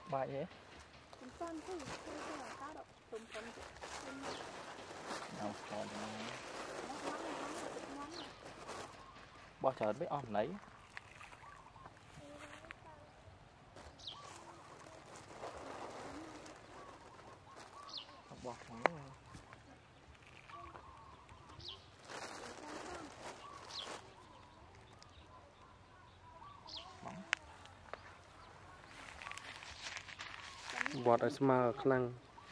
bài thế bao giờ biết om lấy bọt bọt ở smart khăn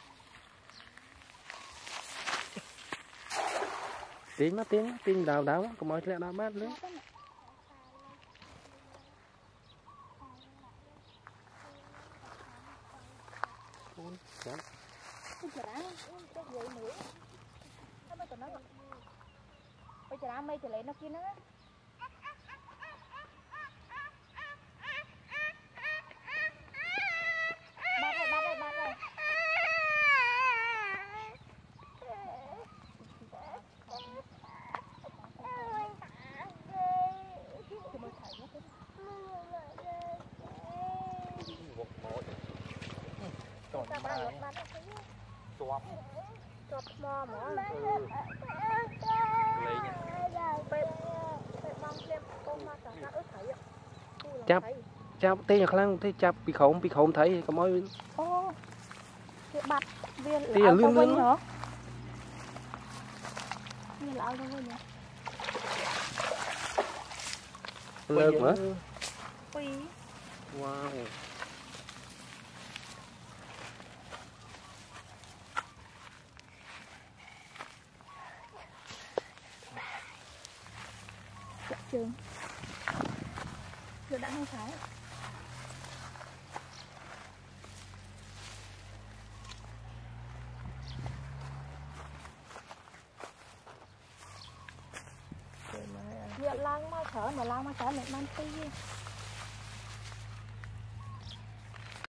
tiếng đào đào có mọi chuyện đào bát nữa bây giờ mây thì lấy nó kia nữa ba đây chọp mò mà chắp tê nhà khăn thế chắp bị khổng thấy có mọi cái bạt viên tê là lươn lươn nữa như là ao thôi nhỉ lợn hả quy wow trường rồi đã không phải Lang mà thở mà lang mà thở lại mang tí